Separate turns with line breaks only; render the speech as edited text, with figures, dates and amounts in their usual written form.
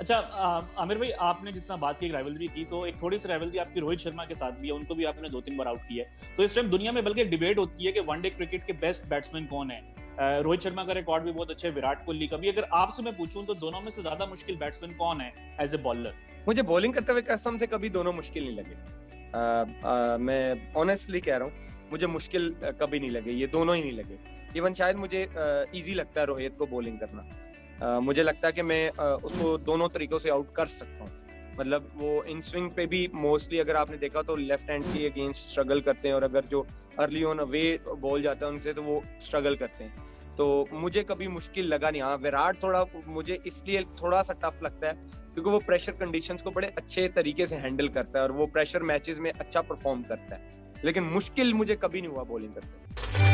अच्छा, आमिर भाई, आपने जिस तरह बात की राइवलरी की, तो एक थोड़ी सी राइवलरी आपकी रोहित शर्मा के साथ भी है। उनको भी आपने 2-3 बार आउट किया है। तो इस टाइम दुनिया में बल्कि डिबेट होती है कि वनडे क्रिकेट के बेस्ट बैट्समैन कौन है। रोहित शर्मा का रिकॉर्ड भी बहुत अच्छा है, विराट कोहली का भी। अगर आपसे मैं पूछूं तो दोनों में से ज्यादा मुश्किल बैट्समैन कौन है एज ए बॉलर?
मुझे बॉलिंग करते हुए कसम से कभी दोनों मुश्किल नहीं लगे। मैं ऑनेस्टली कह रहा हूँ, मुझे मुश्किल कभी नहीं लगे, ये दोनों ही नहीं लगे। इवन शायद मुझे इजी लगता है रोहित को बॉलिंग करना। मुझे लगता है कि मैं उसको दोनों तरीकों से आउट कर सकता हूँ। मतलब वो इन स्विंग पे भी मोस्टली अगर आपने देखा तो लेफ्ट हैंड के अगेंस्ट स्ट्रगल करते हैं, और अगर जो अर्ली ऑन अवे बॉल जाता है उनसे तो वो स्ट्रगल करते हैं। तो मुझे कभी मुश्किल लगा नहीं। हाँ, विराट थोड़ा मुझे इसलिए थोड़ा सा टफ लगता है क्योंकि वो प्रेशर कंडीशंस को बड़े अच्छे तरीके से हैंडल करता है और वो प्रेशर मैचेस में अच्छा परफॉर्म करता है, लेकिन मुश्किल मुझे कभी नहीं हुआ बॉलिंग करते।